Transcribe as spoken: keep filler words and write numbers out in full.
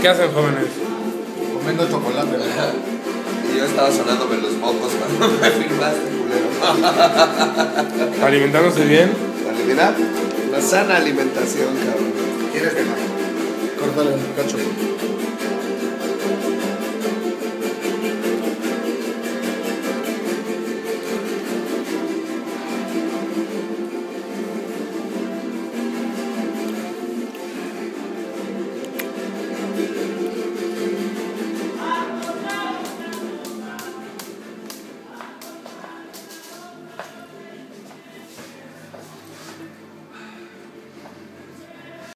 ¿Qué hacen, jóvenes? Comiendo chocolate. Y yo estaba sonándome los mocos cuando me filmaste, culero. ¿Alimentándose bien? Mira, una sana alimentación, cabrón. ¿Quieres que no? Córtale un cacho.